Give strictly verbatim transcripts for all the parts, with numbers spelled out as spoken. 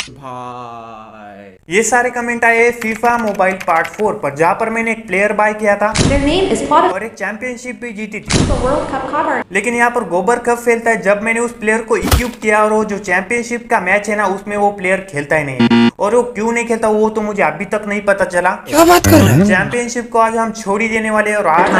भाई ये सारे कमेंट आए फीफा मोबाइल पार्ट फोर पर, जहाँ पर मैंने एक प्लेयर बाय किया था और एक चैंपियनशिप भी जीती थी। लेकिन यहाँ पर गोबर कब फैलता है जब मैंने उस प्लेयर को इक्विप किया और वो जो चैंपियनशिप का मैच है ना उसमें वो प्लेयर खेलता ही नहीं है, और वो क्यों नहीं खेलता वो तो मुझे अभी तक नहीं पता चला। क्या बात कर रहे हैं? चैंपियनशिप को आज हम छोड़ ही देने वाले हैं और आज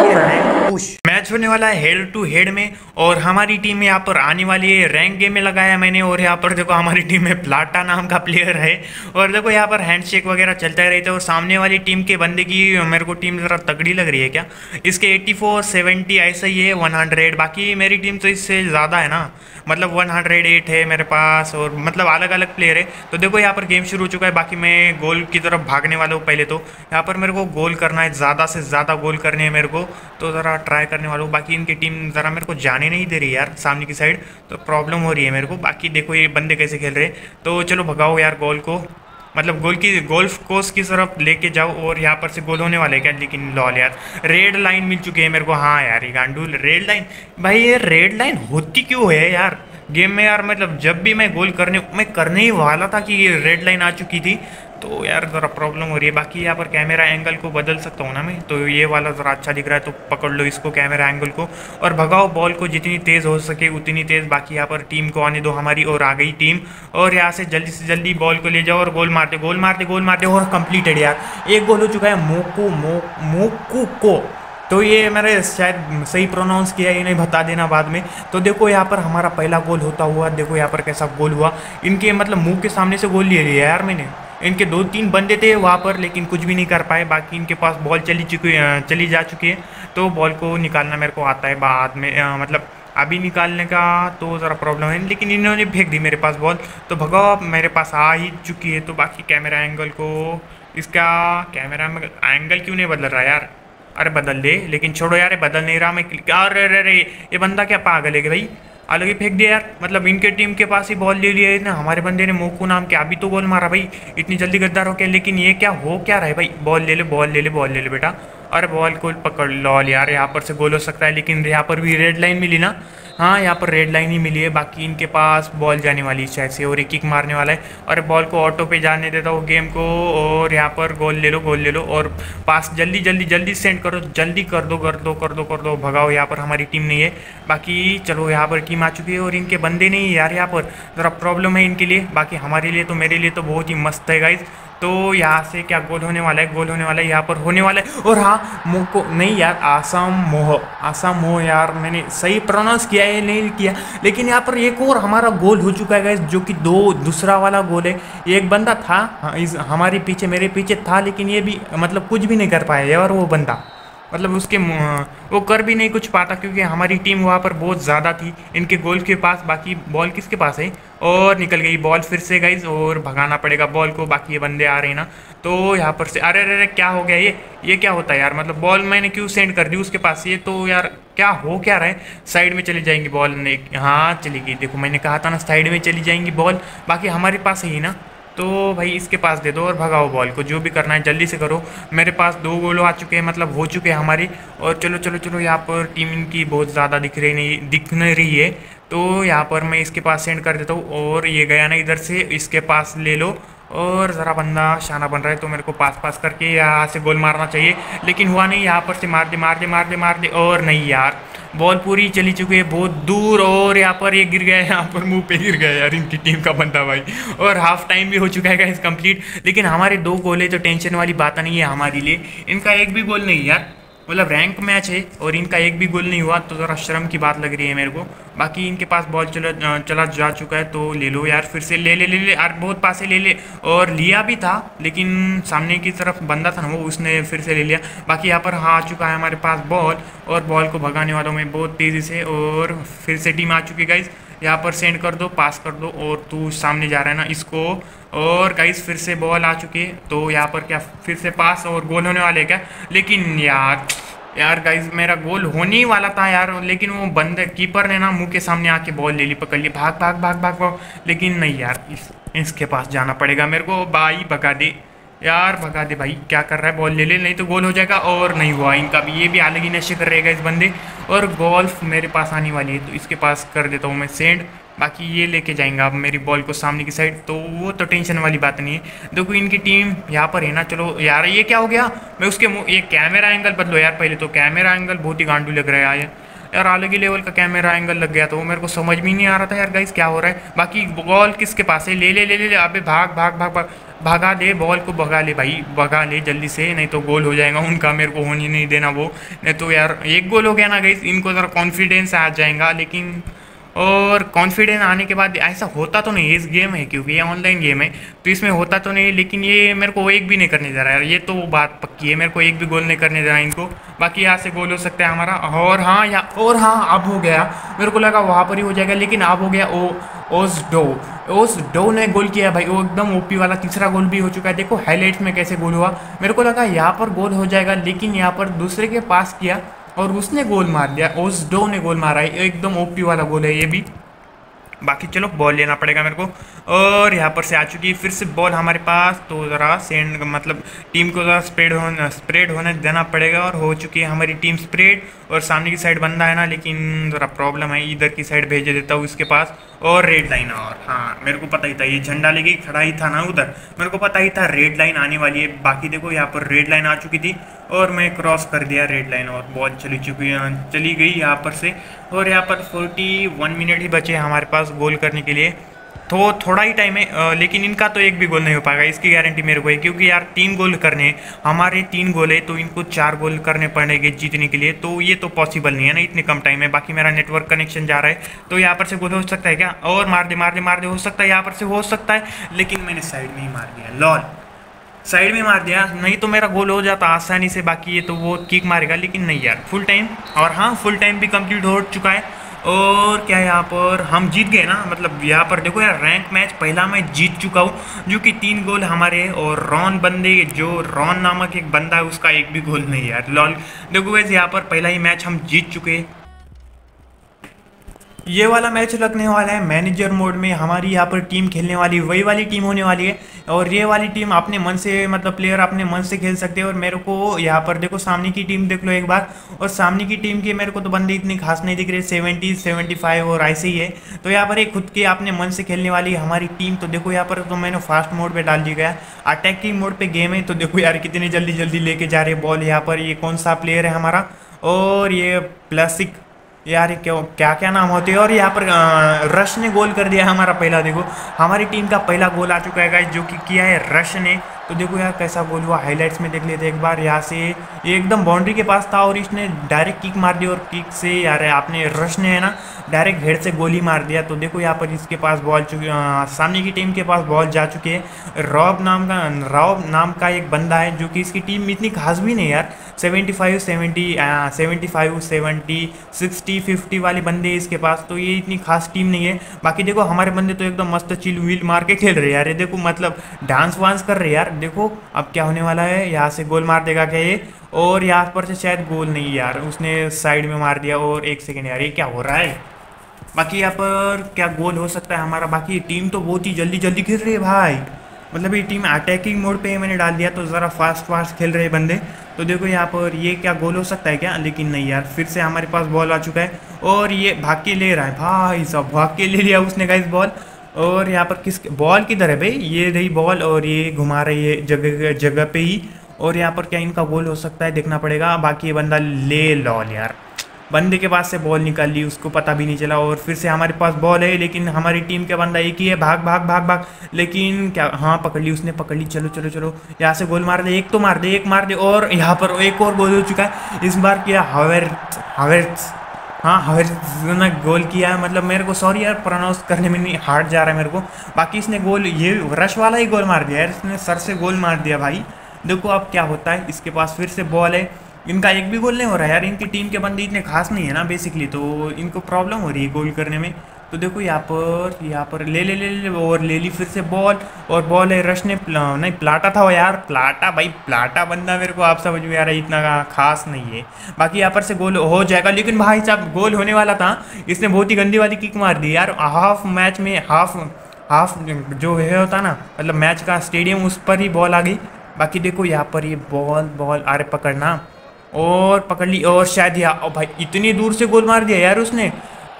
मैच होने वाला है हेड टू हेड में, और हमारी टीम यहाँ पर आने वाली है। रैंक गेम में लगाया मैंने, और यहाँ पर देखो हमारी टीम में प्लाटा नाम का प्लेयर है, और देखो यहाँ पर हैंडशेक वगैरह चलता ही रहता है। और सामने वाली टीम के बंदे की मेरे को टीम जरा तगड़ी लग रही है क्या, इसके एट्टी फोर सेवेंटी ऐसा ही है वन हंड्रेड, बाकी मेरी टीम तो इससे ज़्यादा है ना, मतलब वन हंड्रेड एट है मेरे पास, और मतलब अलग अलग प्लेयर है। तो देखो यहाँ पर गेम शुरू हो चुका है, बाकी मैं गोल की तरफ भागने वाला हूँ। पहले तो यहाँ पर मेरे को गोल करना है, ज़्यादा से ज़्यादा गोल करने हैं मेरे को, तो ज़रा ट्राई करने वाला हूँ। बाकी इनकी टीम ज़रा मेरे को जाने नहीं दे रही है यार सामने की साइड, तो प्रॉब्लम हो रही है मेरे को। बाकी देखो ये बंदे कैसे खेल रहे हैं, तो चलो भगाओ यार गोल को, मतलब गोल की गोल्फ कोर्स की तरफ लेके जाओ। और यहाँ पर से गोल होने वाले क्या, लेकिन लॉल यार रेड लाइन मिल चुकी है मेरे को। हाँ यार ये गांडूल रेड लाइन, भाई ये रेड लाइन होती क्यों है यार गेम में यार, मतलब जब भी मैं गोल करने मैं करने ही वाला था कि ये रेड लाइन आ चुकी थी, तो यार ज़रा प्रॉब्लम हो रही है। बाकी यहाँ पर कैमरा एंगल को बदल सकता हूँ ना मैं, तो ये वाला ज़रा अच्छा दिख रहा है, तो पकड़ लो इसको कैमरा एंगल को और भगाओ बॉल को जितनी तेज़ हो सके उतनी तेज़। बाकी यहाँ पर टीम को आने दो हमारी, और आ गई टीम, और यहाँ से जल्दी से जल्दी बॉल को ले जाओ और गोल मारते गोल मारते गोल मारते और कंप्लीटेड यार, एक गोल हो चुका है मोकू मो मोकू को। तो ये मैंने शायद सही प्रोनाउंस किया, ये नहीं बता देना बाद में। तो देखो यहाँ पर हमारा पहला गोल होता हुआ, देखो यहाँ पर कैसा गोल हुआ, इनके मतलब मुंह के सामने से गोल ले लिया यार मैंने। इनके दो तीन बंदे थे वहाँ पर, लेकिन कुछ भी नहीं कर पाए। बाकी इनके पास बॉल चली चुकी चली जा चुकी है, तो बॉल को निकालना मेरे को आता है बाद में, आ, मतलब अभी निकालने का तो ज़रा प्रॉब्लम है, लेकिन इन्होंने फेंक दी मेरे पास बॉल, तो भगाओ मेरे पास आ ही चुकी है। तो बाकी कैमरा एंगल को, इसका कैमरा में एंगल क्यों नहीं बदल रहा यार, अरे बदल दे, लेकिन छोड़ो यार बदल नहीं रहा मैं। अरे अरे अरे ये बंदा क्या पागल है कि भाई, अलग ही फेंक दिया यार, मतलब इनके टीम के पास ही बॉल ले लिया है ना, हमारे बंदे ने मोकू नाम के अभी तो गोल मारा भाई, इतनी जल्दी गद्दार हो क्या। लेकिन ये क्या हो क्या रहा है भाई, बॉल ले ले बॉल ले ले बॉल ले ले बेटा, अरे बॉल को पकड़ लो यार, यहाँ पर से गोल हो सकता है, लेकिन यहाँ पर भी रेड लाइन मिली ना। हाँ यहाँ पर रेड लाइन ही मिली है। बाकी इनके पास बॉल जाने वाली है शायद से, और एक किक मारने वाला है, और बॉल को ऑटो पे जाने देता हूँ गेम को, और यहाँ पर गोल ले लो गोल ले लो, और पास जल्दी जल्दी जल्दी सेंड करो, जल्दी कर दो कर दो कर दो कर दो भगाओ। यहाँ पर हमारी टीम नहीं है, बाकी चलो यहाँ पर टीम आ चुकी है, और इनके बंदे नहीं है यार, यहाँ पर ज़रा प्रॉब्लम है इनके लिए। बाकी हमारे लिए तो मेरे लिए तो बहुत ही मस्त है गाइज। तो यहाँ से क्या गोल होने वाला है, गोल होने वाला है यहाँ पर होने वाला है, और हाँ मोको नहीं यार, आसाम मोह आसाम मोह यार, मैंने सही प्रोनाउंस किया है नहीं किया, लेकिन यहाँ पर एक और हमारा गोल हो चुका है गाइस, जो कि दो दूसरा वाला गोल है। एक बंदा था हाँ, इस हमारे पीछे मेरे पीछे था, लेकिन ये भी मतलब कुछ भी नहीं कर पाया यार वो बंदा, मतलब उसके वो कर भी नहीं कुछ पाता, क्योंकि हमारी टीम वहाँ पर बहुत ज़्यादा थी इनके गोल के पास। बाकी बॉल किसके पास है, और निकल गई बॉल फिर से गाइज, और भगाना पड़ेगा बॉल को। बाकी ये बंदे आ रहे हैं ना, तो यहाँ पर से अरे अरे अरे क्या हो गया, ये ये क्या होता है यार, मतलब बॉल मैंने क्यों सेंड कर दी उसके पास, ये तो यार क्या हो क्या रहा है। साइड में चली जाएंगी बॉल, नहीं हाँ चली गई, देखो मैंने कहा था ना साइड में चली जाएंगी बॉल। बाकी हमारे पास है ही ना, तो भाई इसके पास दे दो और भगाओ बॉल को, जो भी करना है जल्दी से करो। मेरे पास दो गोल आ चुके हैं, मतलब हो चुके हैं हमारी। और चलो चलो चलो यहाँ पर टीम इनकी बहुत ज़्यादा दिख रही नहीं दिख नहीं रही है, तो यहाँ पर मैं इसके पास सेंड कर देता हूँ, और ये गया ना इधर से, इसके पास ले लो। और ज़रा बंदा शाना बन रहा है, तो मेरे को पास पास करके यहाँ से गोल मारना चाहिए, लेकिन हुआ नहीं। यहाँ पर से मार दे मार दे मार दे मार दे, और नहीं यार बॉल पूरी चली चुकी है बहुत दूर, और यहाँ पर ये गिर गया है, यहाँ पर मुंह पे गिर गया यार इनकी टीम का बंदा भाई। और हाफ टाइम भी हो चुका है गाइस कंप्लीट, लेकिन हमारे दो गोल है, तो टेंशन वाली बात नहीं है हमारे लिए। इनका एक भी गोल नहीं यार, मतलब रैंक मैच है और इनका एक भी गोल नहीं हुआ, तो ज़रा शर्म की बात लग रही है मेरे को। बाकी इनके पास बॉल चला चला जा चुका है, तो ले लो यार फिर से, ले ले ले ले यार, बहुत पास से ले ले, और लिया भी था, लेकिन सामने की तरफ बंदा था ना वो, उसने फिर से ले लिया। बाकी यहाँ पर हाँ आ चुका है हमारे पास बॉल, और बॉल को भगाने वालों में बहुत तेज़ी से, और फिर से टीम आ चुकी है गाइज। यहाँ पर सेंड कर दो, पास कर दो, और तू सामने जा रहा है ना इसको, और गाइस फिर से बॉल आ चुकी है, तो यहाँ पर क्या फिर से पास और गोल होने वाले क्या। लेकिन यार यार गाइस मेरा गोल होने ही वाला था यार, लेकिन वो बंदे कीपर ने ना मुंह के सामने आके बॉल ले ली, पकड़ ली, भाग भाग भाग भाग भाग, लेकिन नहीं यार इस इसके पास जाना पड़ेगा मेरे को। भाई भगा दे यार, भगा दे भाई, क्या कर रहा है, बॉल ले ले नहीं तो गोल हो जाएगा। और नहीं हुआ इनका भी, ये भी अलग ही नशे कर रहेगा इस बंदे। और गोल्फ मेरे पास आने वाली है, तो इसके पास कर देता हूँ मैं सेंड, बाकी ये लेके जाएंगा अब मेरी बॉल को सामने की साइड, तो वो तो टेंशन वाली बात नहीं है। देखो इनकी टीम यहाँ पर है ना। चलो यार ये क्या हो गया, मैं उसके मुँह ये कैमरा एंगल बदलो यार। पहले तो कैमरा एंगल बहुत ही गांडू लग रहा है यार यार अलग ही लेवल का कैमरा एंगल लग गया, तो वो मेरे को समझ में नहीं आ रहा था यार गाइस क्या हो रहा है। बाकी बॉल किसके पास है, ले ले ले ले ले अबे भाग भाग भाग भाग भगा दे बॉल को, भगा ले भाई, भगा ले जल्दी से, नहीं तो गोल हो जाएगा उनका, मेरे को होने नहीं देना वो। नहीं तो यार एक गोल हो गया ना गाइस, इनको ज़रा कॉन्फिडेंस आ जाएगा। लेकिन और कॉन्फिडेंस आने के बाद ऐसा होता तो नहीं, इस गेम है क्योंकि ये ऑनलाइन गेम है तो इसमें होता तो नहीं, लेकिन ये मेरे को एक भी नहीं करने दे रहा है यार, ये तो बात पक्की है, मेरे को एक भी गोल नहीं करने दे रहा है इनको। बाकी यहाँ से गोल हो सकता है हमारा। और हाँ या और हाँ अब हो गया, मेरे को लगा वहाँ पर ही हो जाएगा, लेकिन अब हो गया। ओ ओस डो ओस डो ने गोल किया भाई, वो एकदम ओपी वाला तीसरा गोल भी हो चुका है। देखो हाईलाइट्स में कैसे गोल हुआ, मेरे को लगा यहाँ पर गोल हो जाएगा, लेकिन यहाँ पर दूसरे के पास किया और उसने गोल मार दिया। ओस डो ने गोल मारा है, एकदम ओपी वाला गोल है ये भी। बाकी चलो बॉल लेना पड़ेगा मेरे को, और यहाँ पर से आ चुकी है फिर से बॉल हमारे पास, तो ज़रा सेंड मतलब टीम को ज़रा स्प्रेड होने स्प्रेड होने देना पड़ेगा। और हो चुकी है हमारी टीम स्प्रेड, और सामने की साइड बंदा है ना, लेकिन ज़रा प्रॉब्लम है, इधर की साइड भेज देता हूँ इसके पास। और रेड लाइन, और हाँ मेरे को पता ही था ये झंडा लेके खड़ा ही था ना उधर, मेरे को पता ही था रेड लाइन आने वाली है। बाकी देखो यहाँ पर रेड लाइन आ चुकी थी और मैं क्रॉस कर दिया रेड लाइन, और बॉल चली चुकी चली गई यहाँ पर से। और यहाँ पर फोर्टी वन मिनट ही बचे हमारे पास गोल करने के लिए, तो थोड़ा ही टाइम है, लेकिन इनका तो एक भी गोल नहीं हो पाएगा, इसकी गारंटी मेरे को है। क्योंकि यार तीन गोल करने हैं, हमारे तीन गोल है तो इनको चार गोल करने पड़ेंगे जीतने के लिए, तो ये तो पॉसिबल नहीं है ना इतने कम टाइम में। बाकी मेरा नेटवर्क कनेक्शन जा रहा है, तो यहाँ पर से गोल हो सकता है क्या, और मार दे मार दे मार दे, हो सकता है यहाँ पर से हो सकता है, लेकिन मैंने साइड में ही मार दिया, लॉल साइड में मार दिया, नहीं तो मेरा गोल हो जाता आसानी से। बाकी ये तो वो किक मारेगा, लेकिन नहीं यार फुल टाइम। और हाँ फुल टाइम भी कंप्लीट हो चुका है, और क्या यहाँ पर हम जीत गए ना, मतलब यहाँ पर देखो यार रैंक मैच पहला मैं जीत चुका हूँ, जो कि तीन गोल हमारे, और रॉन बंदे जो रॉन नामक एक बंदा है उसका एक भी गोल नहीं यार, लॉल। देखो वैसे यहाँ पर पहला ही मैच हम जीत चुके हैं। ये वाला मैच लगने वाला है मैनेजर मोड में, हमारी यहाँ पर टीम खेलने वाली वही वाली टीम होने वाली है, और ये वाली टीम अपने मन से मतलब प्लेयर अपने मन से खेल सकते हैं। और मेरे को यहाँ पर देखो सामने की टीम देख लो एक बार, और सामने की टीम के मेरे को तो बंदे इतनी खास नहीं दिख रहे, सेवेंटी सेवेंटी फाइव और ऐसे ही है। तो यहाँ पर एक खुद के अपने मन से खेलने वाली हमारी टीम, तो देखो यहाँ पर तो मैंने फास्ट मोड पे डाल दिया गया, अटैकिंग मोड पे गेम है। तो देखो यार कितनी जल्दी जल्दी लेके जा रहे बॉल, यहाँ पर ये कौन सा प्लेयर है हमारा, और ये प्लास्टिक यार क्यों क्या क्या नाम होते हैं। और यहाँ पर रश ने गोल कर दिया हमारा पहला, देखो हमारी टीम का पहला गोल आ चुका है गाइस, जो कि किया है रश ने। तो देखो यार कैसा गोल हुआ, हाइलाइट्स में देख लेते एक बार। यहाँ से ये एकदम बाउंड्री के पास था और इसने डायरेक्ट किक मार दी, और किक से यार आपने रश ने है ना डायरेक्ट हेड से गोली मार दिया। तो देखो यहाँ पर इसके पास बॉल चुकी, सामने की टीम के पास बॉल जा चुकी है। रॉब नाम का रॉब नाम का एक बंदा है, जो कि इसकी टीम इतनी खास भी नहीं यार, seventy five seventy seventy five seventy sixty fifty वाले बंदे इसके पास, तो ये इतनी खास टीम नहीं है। बाकी देखो हमारे बंदे तो एकदम मस्त चिल व्हील मार के खेल रहे हैं यार, ये देखो मतलब डांस वांस कर रहे हैं यार। देखो अब क्या होने वाला है, यहाँ से गोल मार देगा क्या ये, और यहाँ पर से शायद गोल नहीं यार, उसने साइड में मार दिया। और एक सेकेंड यार ये क्या हो रहा है, बाकी यहाँ पर क्या गोल हो सकता है हमारा। बाकी टीम तो बहुत ही जल्दी जल्दी खेल रही है भाई, मतलब ये टीम अटैकिंग मोड पे मैंने डाल दिया, तो ज़रा फास्ट फास्ट खेल रहे बंदे। तो देखो यहाँ पर ये क्या गोल हो सकता है क्या, लेकिन नहीं यार, फिर से हमारे पास बॉल आ चुका है, और ये भाग के ले रहा है भाई साहब, भाग के ले लिया उसने गाइस बॉल। और यहाँ पर किस बॉल किधर है भाई, ये रही बॉल, और ये घुमा रही है जगह जगह पे ही। और यहाँ पर क्या इनका गोल हो सकता है देखना पड़ेगा। बाकी ये बंदा ले लॉल यार, बंदे के पास से बॉल निकाल ली, उसको पता भी नहीं चला। और फिर से हमारे पास बॉल है, लेकिन हमारी टीम का बंदा एक ही है, भाग भाग भाग भाग, लेकिन क्या हाँ पकड़ ली उसने, पकड़ ली। चलो चलो चलो यहाँ से गोल मार दे, एक तो मार दे, एक मार दे। और यहाँ पर एक और गोल हो चुका है, इस बार किया हावेर्ट्ज हावेर्ट्ज हाँ हावेर्ट्ज ने गोल किया है। मतलब मेरे को सॉरी यार प्रोनाउंस करने में नहीं हार्ड जा रहा है मेरे को। बाकी इसने गोल ये रश वाला ही गोल मार दिया यार, इसने सर से गोल मार दिया भाई। देखो अब क्या होता है, इसके पास फिर से बॉल है, इनका एक भी गोल नहीं हो रहा है यार, इनकी टीम के बंदे इतने खास नहीं है ना बेसिकली, तो इनको प्रॉब्लम हो रही है गोल करने में। तो देखो यहाँ पर यहाँ पर ले ले ले ले और ले ली फिर से बॉल, और बॉल है रश ने प्ला, नहीं प्लाटा था वो यार, प्लाटा भाई प्लाटा बंदा मेरे को आप समझ में आ रहा है इतना खास नहीं है। बाकी यहाँ पर से गोल हो जाएगा, लेकिन भाई साहब गोल होने वाला था, इसने बहुत ही गंदी वाली किक मार दी यार। हाफ मैच में हाफ हाफ जो है होता ना, मतलब मैच का स्टेडियम, उस पर ही बॉल आ गई। बाकी देखो यहाँ पर ये बॉल बॉल अरे पकड़ना, और पकड़ ली, और शायद यहाँ भाई इतनी दूर से गोल मार दिया यार उसने,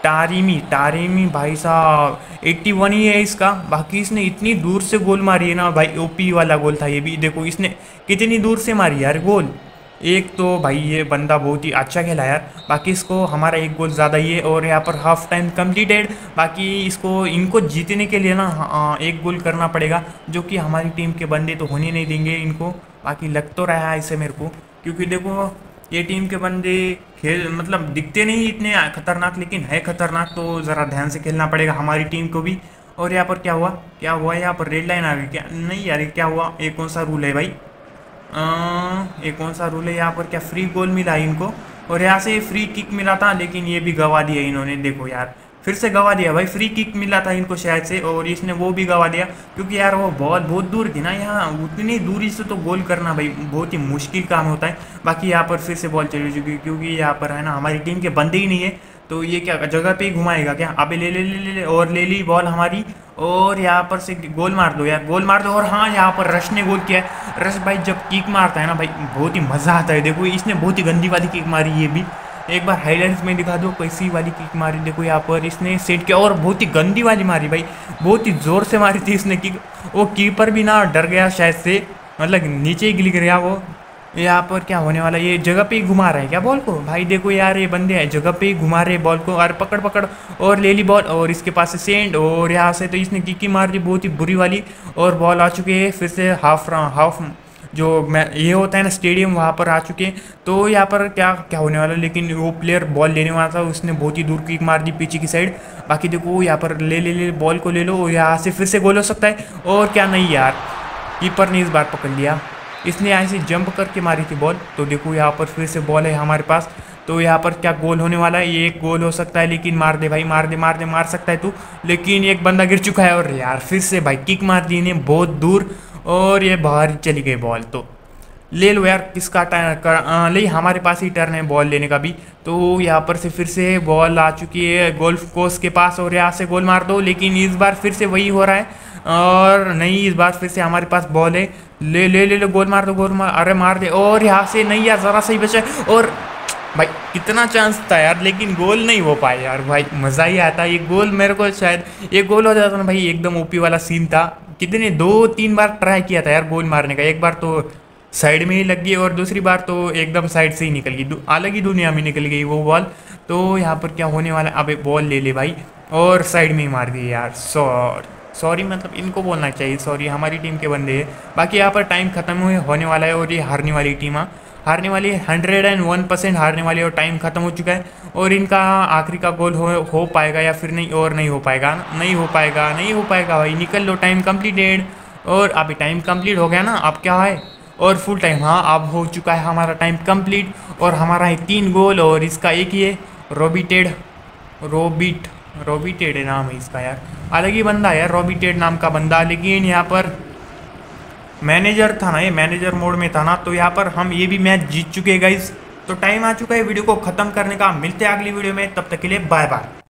टारिमी टारिमी भाई साहब इक्यासी ही है इसका। बाकी इसने इतनी दूर से गोल मारी है ना भाई, ओपी वाला गोल था ये भी। देखो इसने कितनी दूर से मारी यार गोल। एक तो भाई ये बंदा बहुत ही अच्छा खेला यार। बाकी इसको हमारा एक गोल ज़्यादा ही है और यहाँ पर हाफ टाइम कंप्लीटेड। बाकी इसको इनको जीतने के लिए ना हाँ, एक गोल करना पड़ेगा, जो कि हमारी टीम के बंदे तो होने नहीं देंगे इनको। बाकी लग तो रहा है ऐसे मेरे को, क्योंकि देखो ये टीम के बंदे खेल मतलब दिखते नहीं इतने खतरनाक, लेकिन है खतरनाक। तो ज़रा ध्यान से खेलना पड़ेगा हमारी टीम को भी। और यहाँ पर क्या हुआ क्या हुआ यहाँ पर रेड लाइन आ गई क्या? नहीं यार क्या हुआ? ये कौन सा रूल है भाई? ये कौन सा रूल है? यहाँ पर क्या फ्री गोल मिला इनको? और यहाँ से फ्री किक मिला था, लेकिन ये भी गवा दिया इन्होंने। देखो यार फिर से गवा दिया भाई। फ्री किक मिला था इनको शायद से, और इसने वो भी गवा दिया, क्योंकि यार वो बॉल बहुत दूर थी ना। यहाँ उतनी दूरी से तो गोल करना भाई बहुत ही मुश्किल काम होता है। बाकी यहाँ पर फिर से बॉल चली चुकी, क्योंकि यहाँ पर है ना हमारी टीम के बंदे ही नहीं है। तो ये क्या जगह पे ही घुमाएगा क्या? अबे ले ले ले ले ले और ले ली बॉल हमारी, और यहाँ पर से गोल मार दो यार, गोल मार दो। और हाँ यहाँ पर रश ने गोल किया है। रश भाई जब किक मारता है ना भाई बहुत ही मज़ा आता है। देखो इसने बहुत ही गंदी वाली किक मारी, ये भी एक बार हाईलाइट्स में दिखा दो कैसी वाली किक मारी। देखो यहाँ पर इसने सेट किया और बहुत ही गंदी वाली मारी भाई, बहुत ही ज़ोर से मारी थी इसने किक। वो कीपर भी ना डर गया शायद से, मतलब नीचे ही गिर गया वो। यहाँ पर क्या होने वाला? ये जगह पे ही घुमा रहा है क्या बॉल को? भाई देखो यार ये बंदे हैं जगह पे ही घुमा रहे बॉल को। और पकड़ पकड़ और ले ली बॉल, और इसके पास से सेंड, और यहाँ से तो इसने किक ही मार दी बहुत ही बुरी वाली। और बॉल आ चुके हैं फिर से हाफ हाफ जो मैं ये होता है ना स्टेडियम, वहाँ पर आ चुके हैं। तो यहाँ पर क्या क्या होने वाला? लेकिन वो प्लेयर बॉल लेने वाला था, उसने बहुत ही दूर किक मार दी पीछे की साइड। बाकी देखो यहाँ पर ले ले ले बॉल को ले लो, यहाँ से फिर से गोल हो सकता है। और क्या नहीं यार, कीपर ने इस बार पकड़ लिया, इसने यहाँ से जंप करके मारी थी बॉल। तो देखो यहाँ पर फिर से बॉल है हमारे पास। तो यहाँ पर क्या गोल होने वाला है? ये एक गोल हो सकता है, लेकिन मार दे भाई, मार दे मार दे मार सकता है तू। लेकिन एक बंदा गिर चुका है, और यार फिर से भाई किक मार दी इन्हें बहुत दूर, और ये बाहर चली गई बॉल। तो ले लो यार, किसका टर्न? ले हमारे पास ही टर्न है बॉल लेने का भी। तो यहाँ पर से फिर से बॉल आ चुकी है गोल्फ कोर्स के पास, और यहाँ से गोल मार दो। लेकिन इस बार फिर से वही हो रहा है, और नहीं इस बार फिर से हमारे पास बॉल है। ले ले ले ले गोल मार दो, गोल मार, अरे मार दे। और यहाँ से नहीं यार, ज़रा सही बचा, और भाई कितना चांस था यार, लेकिन गोल नहीं हो पाया यार। भाई मज़ा ही आता ये गोल, मेरे को शायद ये गोल हो जाता ना भाई, एकदम ओपी वाला सीन था। कितने दो तीन बार ट्राई किया था यार गोल मारने का। एक बार तो साइड में ही लग गई, और दूसरी बार तो एकदम साइड से ही निकल गई, अलग ही दुनिया में निकल गई वो बॉल। तो यहाँ पर क्या होने वाला है? अबे बॉल ले ले भाई, और साइड में ही मार दी यार। सॉरी सॉरी मतलब इनको बोलना चाहिए सॉरी, हमारी टीम के बंदे हैं। बाकी यहाँ पर टाइम खत्म हुए होने वाला है, और ये हारने वाली टीम है, हारने वाली हंड्रेड एंड वन परसेंट हारने वाली, और टाइम खत्म हो चुका है। और इनका आखिरी का गोल हो हो पाएगा या फिर नहीं? और नहीं हो पाएगा, नहीं हो पाएगा, नहीं हो पाएगा भाई, निकल लो, टाइम कंप्लीटेड। और अभी टाइम कंप्लीट हो गया ना, अब क्या है? और फुल टाइम, हाँ अब हो चुका है हमारा टाइम कंप्लीट। और हमारा है तीन गोल, और इसका एक ही है, रोबिटेड रोबिट रोबिटेड नाम है इसका यार, अलग ही बंदा है यार, रोबिटेड नाम का बंदा। लेकिन यहाँ पर मैनेजर था ना, ये मैनेजर मोड में था ना, तो यहाँ पर हम ये भी मैच जीत चुके हैं गाइस। तो टाइम आ चुका है वीडियो को ख़त्म करने का। मिलते हैं अगली वीडियो में, तब तक के लिए बाय बाय।